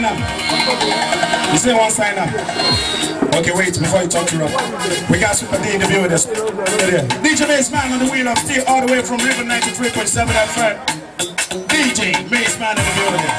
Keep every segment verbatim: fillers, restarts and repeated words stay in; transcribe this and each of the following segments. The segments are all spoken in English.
up. You say one sign up. Okay, wait, before you talk to Rob. We got Super D in the building. D J Maceman on the wheel of steel all the way from River ninety-three point seven F M. D J Maceman in the building.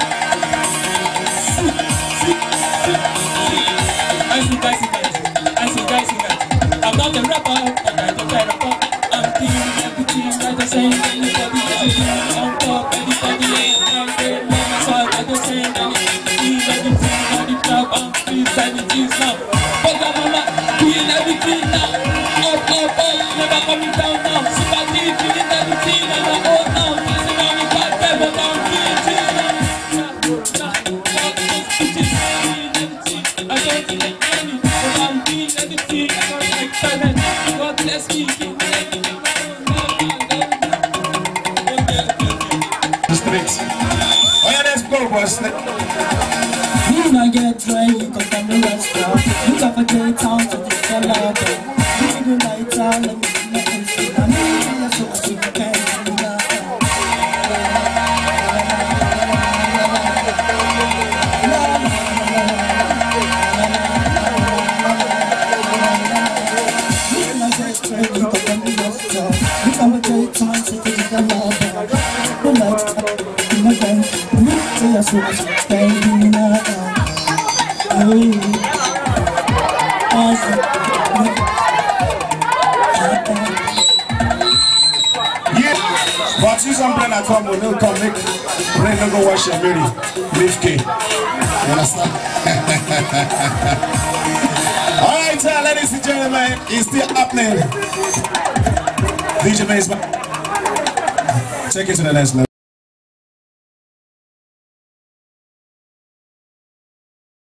I see guys, I see guys, I'm not a rapper, I'm not a rapper. I'm doing everything that I say. Anybody, everything on top, anybody, I'm there, my side, I don't say anything. Everything on the club, I'm freestyle it is now. But my mama, doing everything now. Up, up, up, never coming down now. Super D, doing everything on my own now. Dancing on the back, never down, doing it now. I don't think anything, but I'm doing everything. I don't like talent. God bless me. The streets. Oh yeah, let's go, boss. You not get dry, you come from the restaurant. You got for day town to the cellar. You need the lights out, let me see my face. I need you so sweet, you can't see me now. But you some plan at home will not come make rain no go wash your mirror. Leave K. You understand? Alright, uh, ladies and gentlemen, it's still happening. D J Maceman. Take it to the next level.